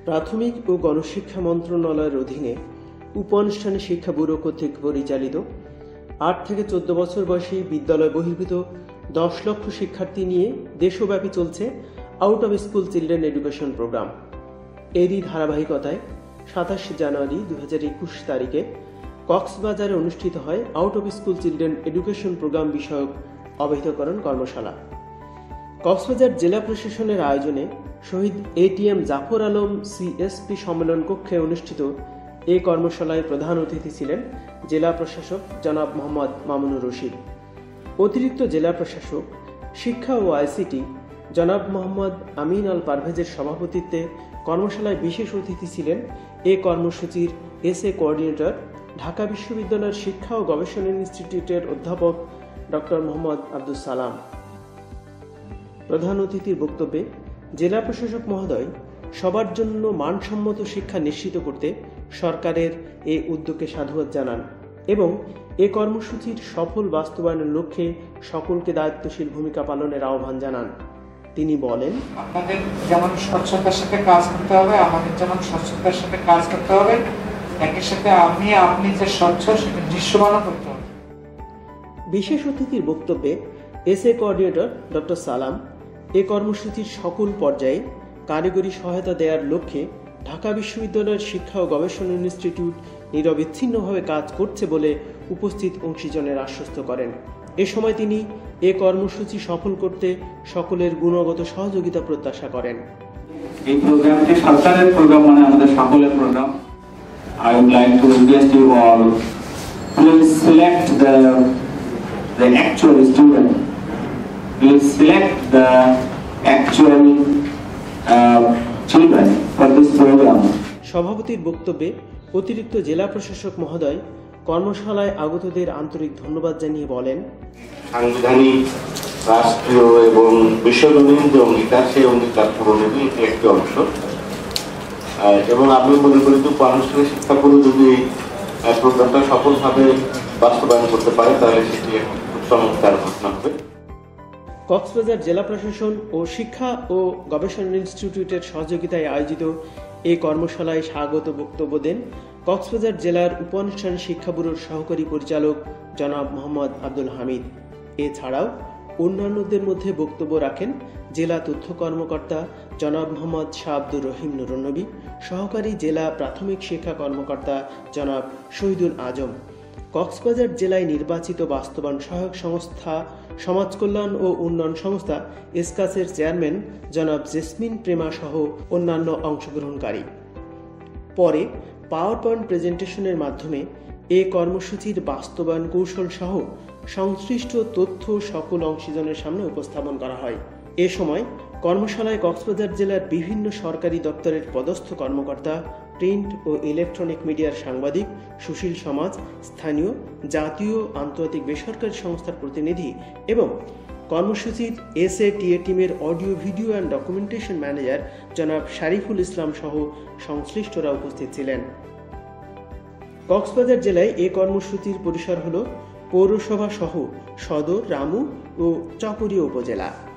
প্রাথমিক ও গণশিক্ষা মন্ত্রণালয়ের অধীনে উপ-আনুষ্ঠানিক শিক্ষা ব্যুরো কর্তৃক পরিচালিত ৮ থেকে ১৪ বছর বয়সী বিদ্যালয় বহির্ভূত ১০ লক্ষ শিক্ষার্থী নিয়ে দেশব্যাপী চলছে out of school children education programme. এরই ধারাবাহিকতায় ২৭ জানুয়ারি ২০২১ তারিখে কক্সবাজারে অনুষ্ঠিত হয় out of school children education programme বিষয়ক অবহিতকরণ কর্মশালা। কক্সবাজার জেলা প্রশাসনের আয়োজনে শহীদ এটিএম জাফর আলম সিএসপি সম্মেলন কক্ষে অনুষ্ঠিত এই কর্মশালায় প্রধান অতিথি ছিলেন জেলা প্রশাসক জনাব মোহাম্মদ মামুনুর রশিদ। অতিরিক্ত জেলা প্রশাসক শিক্ষা ও আইসিটি জনাব মোহাম্মদ আমিন আল পারভেজের সভাপতিত্বে কর্মশালায় বিশেষ অতিথি ছিলেন এ কর্মসূচির এসএ কোঅর্ডিনেটর ঢাকা বিশ্ববিদ্যালয়ের শিক্ষা ও গবেষণা ইনস্টিটিউটের অধ্যাপক ডক্টর মোহাম্মদ আব্দুল সালাম। প্রধান অতিথির বক্তব্যে জেলা প্রশাসক মহোদয় সবার জন্য মানসম্মত শিক্ষা নিশ্চিত করতে সরকারের এই উদ্যোগকে সাধুবাদ জানান এবং এ কর্মসূচির সফল বাস্তবায়নের লক্ষ্যে সকলকে দায়িত্বশীল ভূমিকা পালনের আহ্বান জানান। তিনি বলেন, আপনাদের যেমন স্বচ্ছতার সাথে কাজ করতে হবে, আমাদের যেমন স্বচ্ছতার সাথে কাজ করতে হবে, একই সাথে আপনি যে স্বচ্ছ সেটা দৃশ্যমান করতে হবে। বিশেষ অতিথির বক্তব্যে এসএ কোঅর্ডিনেটর ডক্টর সালাম এ কর্মসূচির সকল পর্যায়ে কারিগরি সহায়তা দেওয়ার লক্ষ্যে ঢাকা বিশ্ববিদ্যালয়ের শিক্ষা ও গবেষণা ইনস্টিটিউট নিরবিচ্ছিন্নভাবে কাজ করছে বলে উপস্থিত অংশীজনের আশ্বস্ত করেন। এ সময় তিনি এ কর্মসূচি সফল করতে সকলের গুণগত সহযোগিতা প্রত্যাশা করেন। এই প্রোগ্রামটি সরকারের প্রোগ্রাম, মানে আমাদের সকলের program. I would like to request you all, please select the actual student. Please select the actual children for this program. সভাপতির বক্তব্যে অতিরিক্ত জেলা প্রশাসক মহোদয় কর্মশালায় আগতদের আন্তরিক ধন্যবাদ জানিয়ে বলেন, সাংবিধানিক, রাষ্ট্রীয় এবং বিশ্বজনীন যে অঙ্গীকার, সেই অঙ্গীকার পূরণেরই এটি একটি অংশ এবং আমি মনে করি যে উপ-আনুষ্ঠানিক শিক্ষা ব্যুরো যদি প্রোগ্রামটা সফলভাবে বাস্তবায়ন করতে পারে তাহলে সেটি একটি খুব চমৎকার ঘটনা হবে। কক্সবাজার জেলা প্রশাসন ও শিক্ষা ও গবেষণা ইনস্টিটিউটের সহযোগিতায় আয়োজিত এই কর্মশালায় স্বাগত বক্তব্য দেন কক্সবাজার জেলার উপ-আনুষ্ঠানিক শিক্ষা ব্যুরোর সহকারী পরিচালক জনাব মোহাম্মদ আব্দুল হামিদ। এছাড়াও অন্যান্যদের মধ্যে বক্তব্য রাখেন জেলা তথ্য কর্মকর্তা জনাব মোহাম্মদ শাহ আব্দুর রহিম নুরুন্নবী, সহকারী জেলা প্রাথমিক শিক্ষা কর্মকর্তা জনাব শহীদুল আজম, কক্সবাজার জেলায় নির্বাচিত বাস্তবায়ন সহায়ক সংস্থা সমাজ কল্যাণ ও উন্নয়ন সংস্থা এসকাসের চেয়ারম্যান জনাব জেসমিন প্রেমা সহ অন্যান্য অংশগ্রহণকারী। পরে পাওয়ার পয়েন্ট প্রেজেন্টেশনের মাধ্যমে এ কর্মসূচির বাস্তবায়ন কৌশল সহ সংশ্লিষ্ট তথ্য সকল অংশীজনের সামনে উপস্থাপন করা হয়। এ সময় কর্মশালায় কক্সবাজার জেলার বিভিন্ন সরকারি দপ্তরের পদস্থ কর্মকর্তা, প্রিন্ট ও ইলেকট্রনিক মিডিয়ার সাংবাদিক, সুশীল সমাজ, স্থানীয়, জাতীয়, আন্তর্জাতিক বেসরকারি সংস্থার প্রতিনিধি এবং কর্মসূচির এসএটিএ টিমের audio, video and documentation manager জনাব শারিফুল ইসলাম সহ সংশ্লিষ্টরা উপস্থিত ছিলেন। কক্সবাজার জেলায় এ কর্মসূচির পরিসর হল পৌরসভা সহ সদর, রামু ও চকরিয়া উপজেলা।